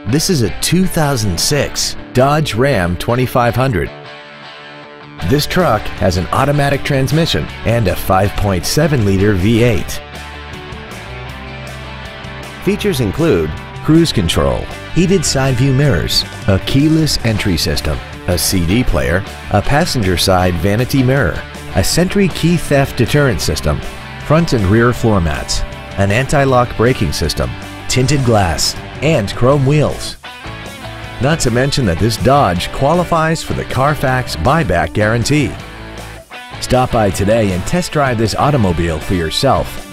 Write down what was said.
This is a 2006 Dodge Ram 2500. This truck has an automatic transmission and a 5.7-liter V8. Features include cruise control, heated side view mirrors, a keyless entry system, a CD player, a passenger side vanity mirror, a Sentry key theft deterrent system, front and rear floor mats, an anti-lock braking system, tinted glass, and chrome wheels. Not to mention that this Dodge qualifies for the Carfax buyback guarantee. Stop by today and test drive this automobile for yourself.